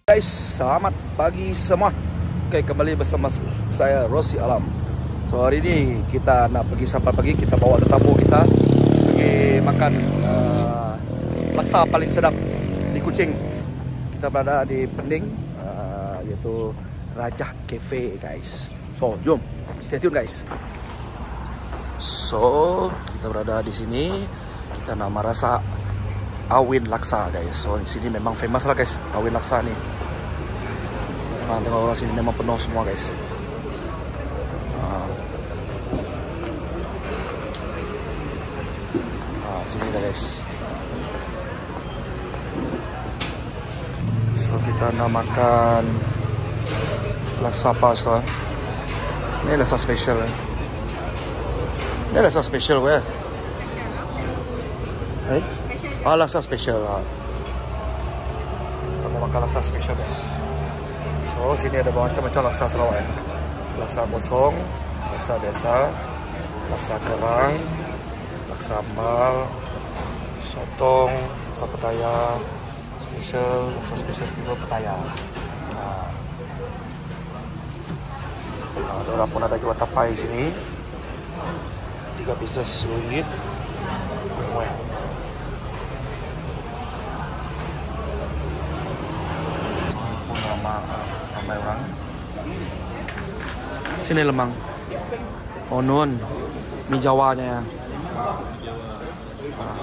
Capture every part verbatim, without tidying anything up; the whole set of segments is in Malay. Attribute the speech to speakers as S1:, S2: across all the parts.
S1: Guys, selamat pagi semua. Oke, kembali bersama saya Rossi Alam. So hari ini kita nak pergi sampai pagi, kita bawa tetamu kita pergi makan uh, laksa paling sedap di Kuching. Kita berada di Pending, uh, yaitu Raja Cafe, guys. So jom, stay tune guys. So kita berada di sini, kita nak merasa Awin Laksa, guys. So di sini memang famous lah guys, Awin Laksa nih. Nah, tengok orang sini memang penuh semua guys. Nah, nah sini dah guys. So kita nak makan laksa apa so? Ini laksa special. Eh? Ini laksa special weh. Eh? Ah, laksa special lah. Kita mau makan laksa special guys. So sini ada macam-macam laksa Sarawak. Laksa kosong, laksa biasa, laksa kerang, laksa ambal, sotong, laksa petaya, special, laksa special juga petaya. Nah, nah ada orang pun ada jual tapai sini. Tiga pieces ringgit. Ramai orang. Sini lemang. Oh nun, mie Jawanya ya. Ah.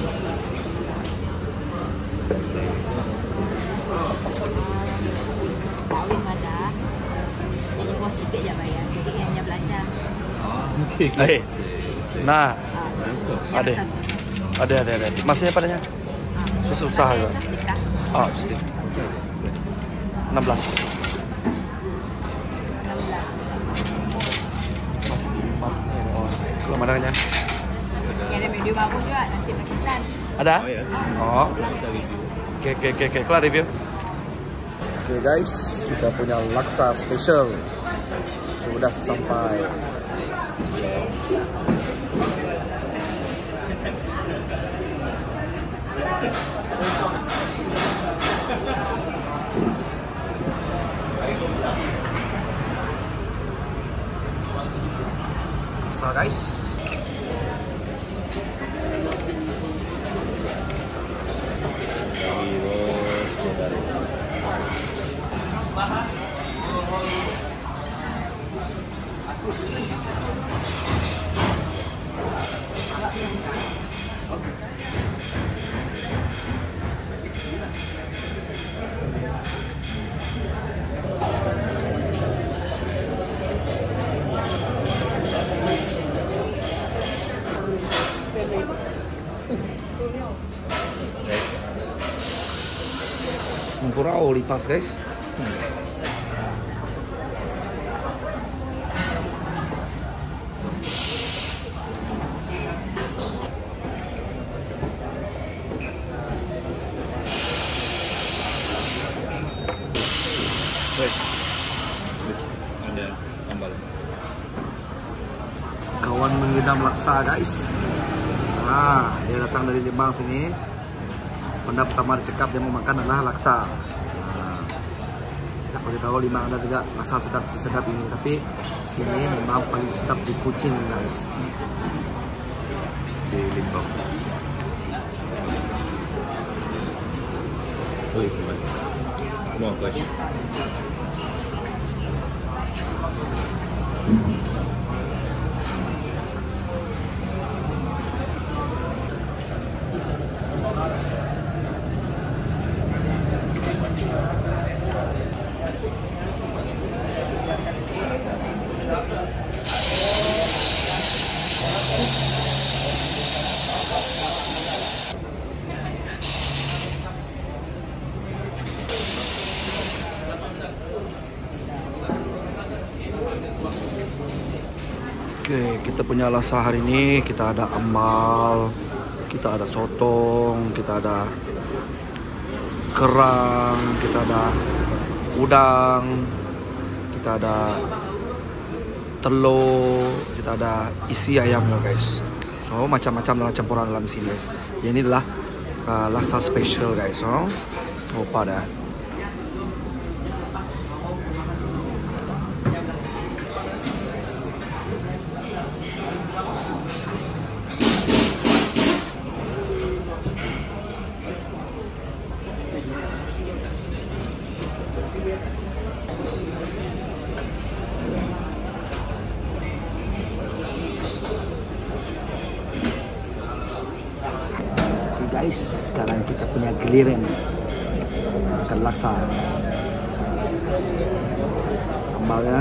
S2: Kawin mana? Mau sikit je bayar, sikit yang dia belanja.
S3: Okey.
S1: Eh, nah,
S2: Ah,
S1: ada,
S2: yang satu.
S1: ada, ada, ada. Masnya padanya?
S2: Ah.
S1: Susah ke?
S2: Plastik kah?
S1: Ah, just enam belas.
S2: enam belas.
S1: Mas, mas, oh, kalau mananya?
S2: Yang ada medium bagus juga, nasi Pakistan.
S1: Ada?
S3: Oh ya.
S1: Oh,
S3: Kita review.
S1: oke, oke, oke, oke. Kelar review. Oke guys, kita punya laksa special sudah sampai. So guys, Mempurau lipas guys.
S3: Wait. Ada sambal.
S1: Kawan mengidam laksa guys. Nah, dia datang dari Lembang sini. Benda pertama dicekap dia mau makan adalah laksa. Nah, siapa dia tahu Lembang ada juga laksa sedap sedap ini, tapi sini memang paling sedap di Kuching guys.
S3: Di Lembang. Oh, itu. Mau fresh.
S1: Oke, kita punya laksa hari ini. Kita ada ambal, kita ada sotong, kita ada kerang, kita ada udang, kita ada telur, kita ada isi ayamnya guys. So macam-macam dalam campuran dalam sini guys. Ini adalah uh, laksa special guys. So lupa dah. Guys, sekarang kita punya giliran makan laksa. Sambalnya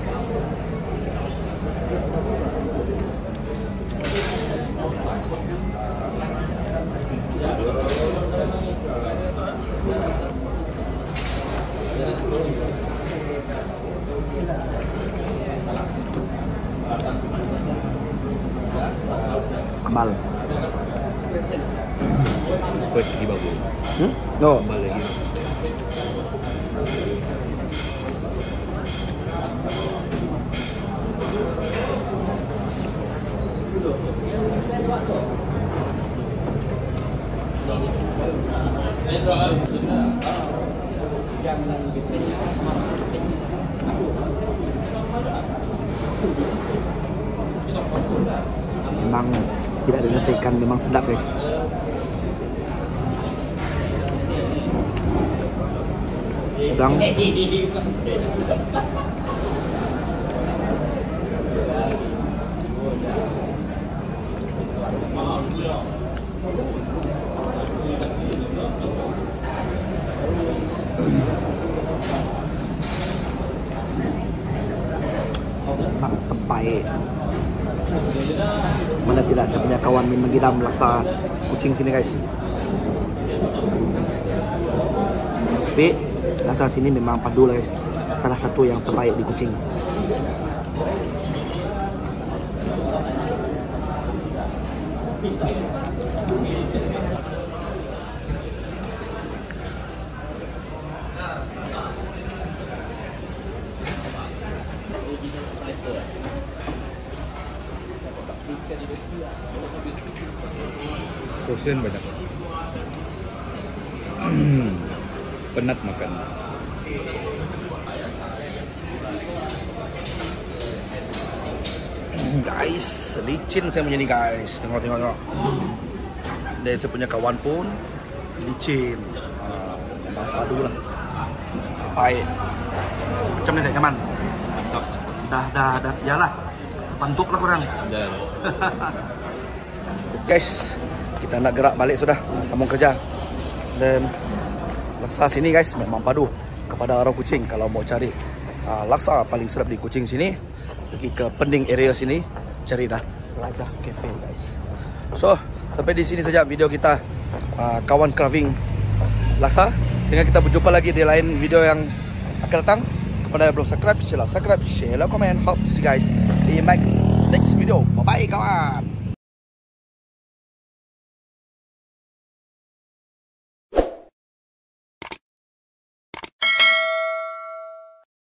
S1: ambal.
S3: Fresh lagi bagus.
S1: Hmm? No.
S3: Sambal lagi.
S1: Memang tidak dinantikan, memang sedap guys. Udang. mengidam laksa kucing sini guys. Tapi laksa sini memang padu lah guys. Salah satu yang terbaik di Kuching.
S3: Portion banyak. Penat makan.
S1: Guys, licin saya punya ni guys. Tengok tengok tengok. Dan saya punya kawan pun licin. Ah, memang padu lah. Baik. Macam ni tak nyaman?
S3: Mantap.
S1: Dah dah dah. Yalah. Terpantuk lah korang.
S3: Dan
S1: Guys, kita nak gerak balik sudah. Sambung kerja. Dan laksa sini guys memang padu kepada orang Kuching. Kalau mau cari uh, laksa paling sedap di Kuching sini, pergi ke Pending area sini, cari dah Jelajah Cafe guys. So, sampai di sini saja video kita uh, kawan carving laksa. Sehingga kita berjumpa lagi di lain video yang akan datang. Kepada yang belum subscribe, sila subscribe, share, like, comment. Hope to see you guys in my next video. Bye bye kawan.